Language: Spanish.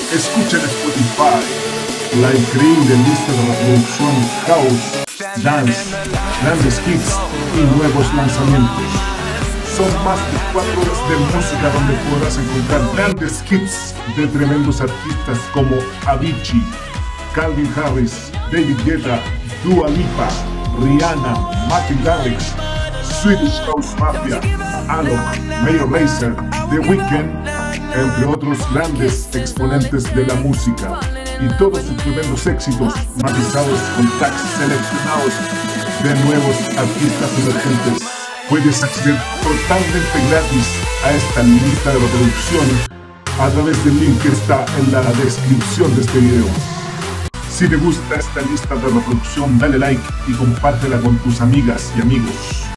Escucha en Spotify la increíble lista de reproducción House, Dance, grandes hits y nuevos lanzamientos. Son más de 4 horas de música donde podrás encontrar grandes hits de tremendos artistas como Avicii, Calvin Harris, David Guetta, Dua Lipa, Rihanna, Martin Garrix, Swedish House Mafia, Alok, Mayor Lazer, The Weeknd, entre otros grandes exponentes de la música, y todos sus tremendos éxitos matizados con tracks seleccionados de nuevos artistas emergentes. Puedes acceder totalmente gratis a esta lista de reproducción a través del link que está en la descripción de este video. Si te gusta esta lista de reproducción, dale like y compártela con tus amigas y amigos.